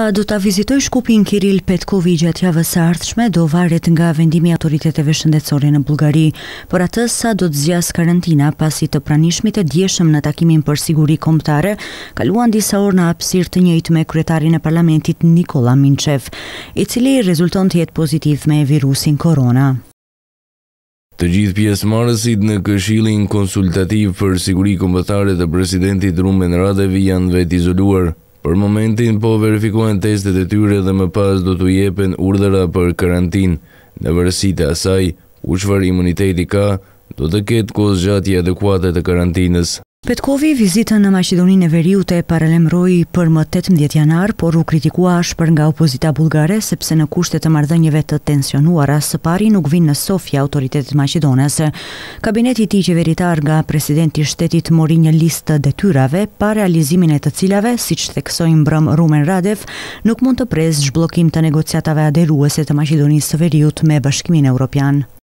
A do ta vizitoj Shkupin Kiril Petkovi gjatë javës së ardhshme do varet nga vendimi i autoriteteve shëndetësore në Bullgari, por atë sa do të zgjas karantina pasi të pranishmit të djeshëm në takimin për siguri kombëtare kaluan disa orë në hapësirë të njëjtë me kryetarin e parlamentit Nikola Minçev, i cili rezulton të jetë pozitiv me virusin korona. Të gjithë pjesëmarrësit në Këshillin Konsultativ për Siguri Kombëtare të presidentit Rumen Radev janë vetë izoluar. Për momentin po verifikohen testet e tyre dhe më pas do t'u jepen urdhëra për karantinë. Në varësi të asaj, ku çfarë imuniteti ka, do të ketë kohëzgjatje adekuate të karantinës. Petkovi vizitën në Maqedoninë e Veriut e paralemroi për më 18 janar, por u kritikua ashpër nga opozita bullgare sepse në kushte të marrëdhënieve të tensionuara së pari nuk vinë në Sofia autoritetet maqedones. Kabineti i tij qeveritar nga presidenti i shtetit mori një listë të detyrave pa realizimin e të cilave, siç theksoi mbrëm Rumen Radev, nuk mund të presë zhbllokim të negociatave aderuese të Maqedonisë së Veriut me Bashkimin Evropian.